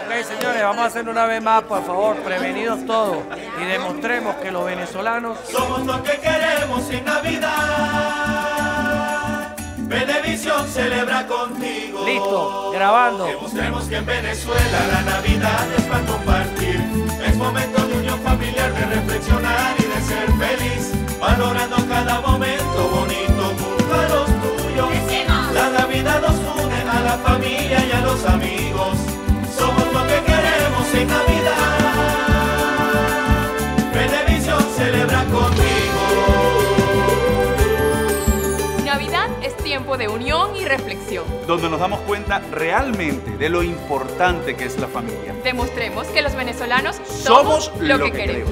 Ok, señores, vamos a hacerlo una vez más, por favor, prevenidos todos. Y demostremos que los venezolanos somos lo que queremos en Navidad. Venevisión celebra contigo. Listo, grabando. Demostremos que en Venezuela la Navidad es para compartir. Es momento de unión familiar, de reflexionar y de ser feliz, valorando cada momento bonito junto a los tuyos. La Navidad nos une a la familia y a los amigos. Somos lo que queremos en Navidad. Venevisión celebra contigo. Navidad es tiempo de unión y reflexión. Donde nos damos cuenta realmente de lo importante que es la familia. Demostremos que los venezolanos somos lo que queremos.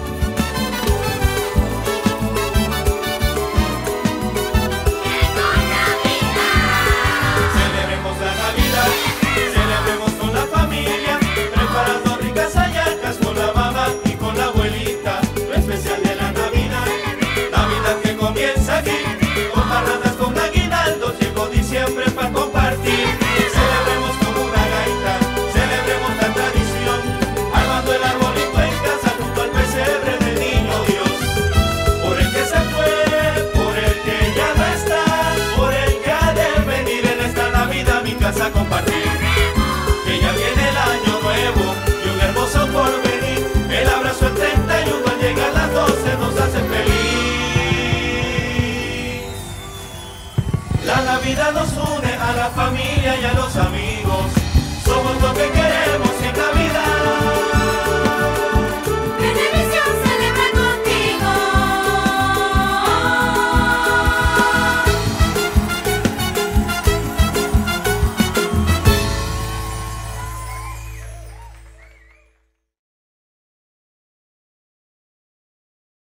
Celebremos la Navidad, celebremos con la familia, preparando ricas hallacas con la mamá y con la abuelita. Lo especial de la Navidad, Navidad que comienza aquí, con parrandas con aguinaldos, llegó diciembre para compartir.